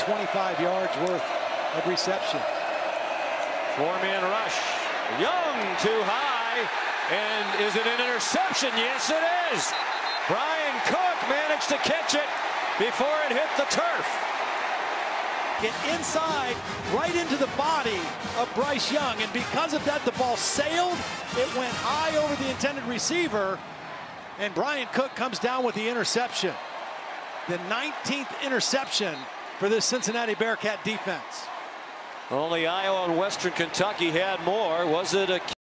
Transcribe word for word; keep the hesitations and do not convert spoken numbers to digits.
twenty-five yards worth of reception. Four-man rush. Young too high. And is it an interception? Yes, it is. Brian Cook managed to catch it before it hit the turf. Get inside, right into the body of Bryce Young. And because of that, the ball sailed. It went high over the intended receiver. And Brian Cook comes down with the interception. The nineteenth interception for this Cincinnati Bearcat defense. Only Iowa and Western Kentucky had more. Was it a